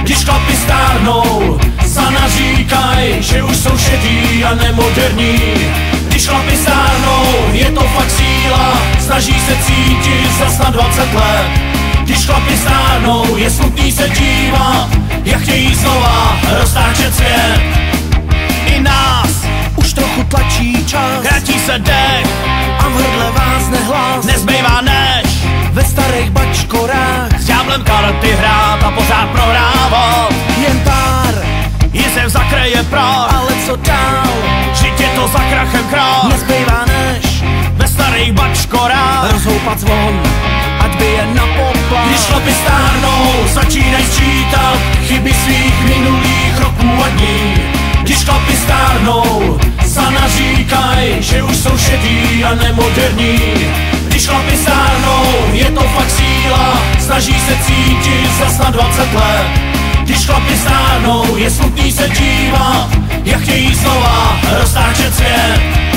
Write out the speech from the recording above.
Když chlapi stárnou, naříkaj, že už jsou šedý a nemoderní. Když chlapi stárnou, je to fakt síla, snaží se cítit zas na 20 let. Když chlapi stárnou, je smutný se dívat, jak chtějí znova roztáčet svět. I nás už trochu tlačí čas, krátí se dech a v hrdle vázne hlas. Nezbývá než ve starých bačkorách s ďáblem karty hrát a pořád prohrávat. jen pár Jizev zakreje prach, ale co dál? žít je to za krachem krach. Nezbývá než Ve starých bačkorách rozhoupat zvon, ať by je na poplach. Když chlapi stárnou, začínají sčítat chyby svých minulých roků a dní. Když chlapi stárnou, naříkaj, že už jsou šedý a nemoderní. Když chlapi stárnou, je to fakt síla, snaží se cítit zas na 20 let. Když chlapi stárnou, je smutný se dívat, jak chtějí znova roztáčet svět.